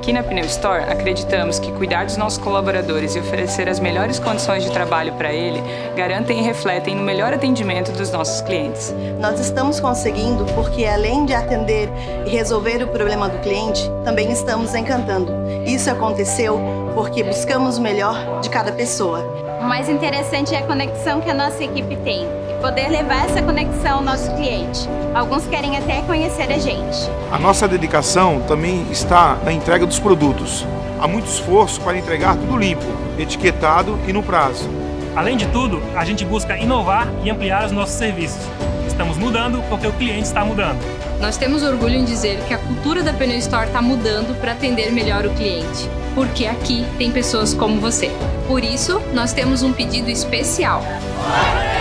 Aqui na Pneu Store, acreditamos que cuidar dos nossos colaboradores e oferecer as melhores condições de trabalho para ele garantem e refletem no melhor atendimento dos nossos clientes. Nós estamos conseguindo porque, além de atender e resolver o problema do cliente, também estamos encantando. Isso aconteceu porque buscamos o melhor de cada pessoa. O mais interessante é a conexão que a nossa equipe tem e poder levar essa conexão ao nosso cliente. Alguns querem até conhecer a gente. A nossa dedicação também está na entrega dos produtos. Há muito esforço para entregar tudo limpo, etiquetado e no prazo. Além de tudo, a gente busca inovar e ampliar os nossos serviços. Estamos mudando porque o cliente está mudando. Nós temos orgulho em dizer que a cultura da Pneu Store está mudando para atender melhor o cliente. Porque aqui tem pessoas como você. Por isso, nós temos um pedido especial.